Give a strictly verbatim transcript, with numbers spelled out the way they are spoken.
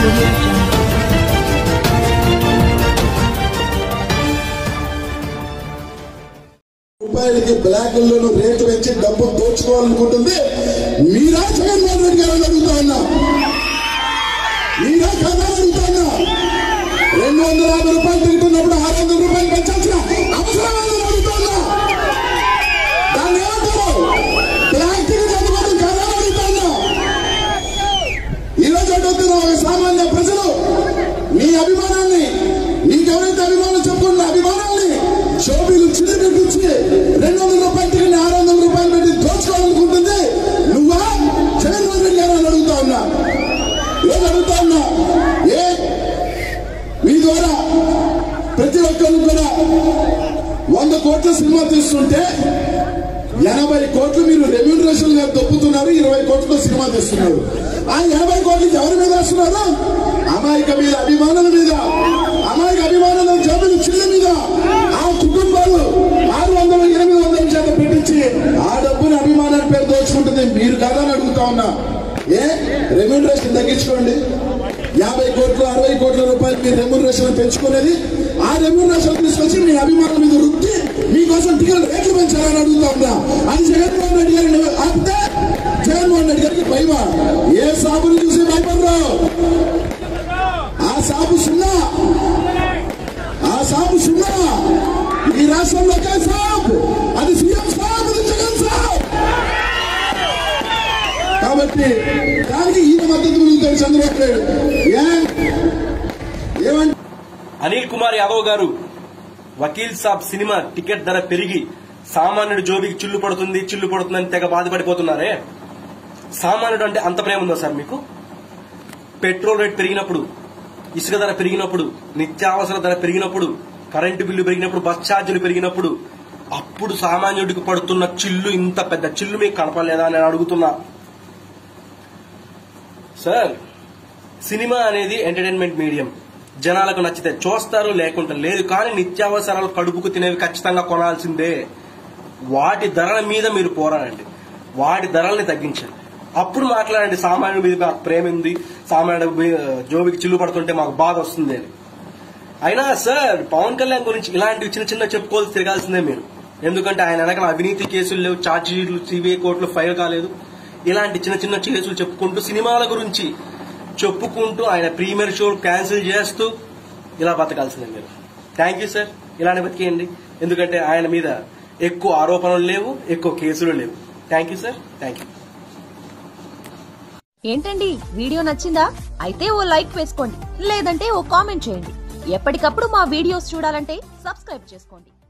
రూపాయలకి బ్లాకుల్లోనూ రేటు పెంచి డబ్బు దోచుకోవాలనుకుంటుంది మీరా జగన్మోహన్ రెడ్డి గారు అడుగుతా ఉన్నా మీరా కదా అడుగుతా ఉన్నా రెండు వందల యాభై రూపాయలు తింటున్నప్పుడు ఆరు వందల రూపాయలు పెంచాల్సిన అవసరం అడుగుతా ఉన్నా దాన్ని ఏమంటారు బ్లాక్ టికెట్ అందుకోవడం కదా అడుగుతా ఉన్నా ఈరోజు అడుగుతున్న ఒక సామాన్య ప్రజలు మీ అభిమానాన్ని నీకెవరైతే అభిమానం చెప్పుకున్న అభిమానాన్ని షోబీలు చిల్లి పెట్టించి రెండు వందల రూపాయలు తిరిగి ఆరు వందల రూపాయలు పెట్టి దోచుకోవాలనుకుంటుంది నువ్వా జగన్మోహన్ రెడ్డి గారు అని అడుగుతా ఉన్నా ఏం అడుగుతా ఉన్నా ఏ మీ ద్వారా ప్రతి ఒక్కరు కూడా వంద కోట్ల సినిమా తీస్తుంటే ఎనభై కోట్లు మీరు రెమ్యూనరేషన్ గా దొప్పుతున్నారు ఇరవై కోట్లతో సినిమా తీస్తున్నారు ఆ ఎనభై కోట్లకి ఎవరి మీద వేస్తున్నారు అమాయక మీద అభిమానుల మీద అమాయక అభిమానుల జబ్బులు చిల్ల మీద ఆ కుటుంబాలు ఆరు వందలు ఎనిమిది వందల చేత పెట్టించి ఆ డబ్బుని అభిమానాన్ని పేరు దోచుకుంటుంది మీరు కదా అని అడుగుతా ఉన్నా ఏ రెమ్యూనరేషన్ తగ్గించుకోండి యాభై కోట్లు అరవై కోట్ల రూపాయలు మీ రెమ్యూనరేషన్ పెంచుకునేది ఆ రెమ్యూనరేషన్ తీసుకొచ్చి మీ అభిమానుల మీద రుద్ది మీకోసం టికెట్ రేట్లు పెంచాలని అడుగుతా ఉన్నా అది జగన్మోహన్ రెడ్డి గారిని ఆపితే జగన్మోహన్ రెడ్డి గారికి భయమా ఏ సాబుని చూసి భయపడరు ఆ సాబు సున్నా ఆ సాబు సున్నా ఈ రాష్ట్రంలో ఒకే సాబ్ అది సీఎం సాబ్ అది జగన్ సాబ్ కాబట్టి దానికి ఈయన మద్దతు పొందుతాడు చంద్రబాబు నాయుడు ఏమంటే అనిల్ కుమార్ యాదవ్ గారు వకీల్ సాబ్ సినిమా టికెట్ ధర పెరిగి సామాన్యుడు జోబికి చిల్లు పడుతుంది చిల్లు పడుతుందని తెగ బాధపడిపోతున్నారే సామాన్యుడు అంటే అంత ప్రేమ ఉందా సార్ మీకు పెట్రోల్ రేట్ పెరిగినప్పుడు ఇసుక ధర పెరిగినప్పుడు నిత్యావసర ధర పెరిగినప్పుడు కరెంటు బిల్లు పెరిగినప్పుడు బస్ ఛార్జీలు పెరిగినప్పుడు అప్పుడు సామాన్యుడికి పడుతున్న చిల్లు ఇంత పెద్ద చిల్లు మీకు కనపడలేదా అని అడుగుతున్నా సార్ సినిమా అనేది ఎంటర్టైన్మెంట్ మీడియం జనాలకు నచ్చితే చూస్తారు లేకుంటే లేదు కానీ నిత్యావసరాలు కడుపుకు తినేవి ఖచ్చితంగా కొనాల్సిందే వాటి ధరల మీద మీరు పోరాడండి వాటి ధరల్ని తగ్గించండి అప్పుడు మాట్లాడండి సామాన్యుడి మీద మాకు ప్రేమ ఉంది సామాన్యుడు జోబికి చిల్లు పడుతుంటే మాకు బాధ వస్తుంది అని అయినా సార్ పవన్ కళ్యాణ్ గురించి ఇలాంటివి చిన్న చిన్న చెప్పుకోవాల్సి తిరగాల్సిందే మీరు ఎందుకంటే ఆయన వెనకాల అవినీతి కేసులు లేవు ఛార్జ్ షీట్లు సిబిఐ కోర్టులో ఫైల్ కాలేదు ఇలాంటి చిన్న చిన్న కేసులు చెప్పుకుంటూ సినిమాల గురించి చెప్పుకుంటూ ఆయన ప్రీమియర్ షో క్యాన్సిల్ చేస్తూ ఇలా బతకాల్సిందే మీరు థ్యాంక్ యూ సార్ ఇలానే బతికేయండి ఎందుకంటే ఆయన మీద ఎక్కువ ఆరోపణలు లేవు ఎక్కువ కేసులు లేవు thank you sir thank you ఏంటండి వీడియో నచ్చిందా అయితే ఓ లైక్ వేసుకోండి లేదంటే ఓ కామెంట్ చేయండి ఎప్పటికప్పుడు మా వీడియోస్ చూడాలంటే సబ్స్క్రైబ్ చేసుకోండి.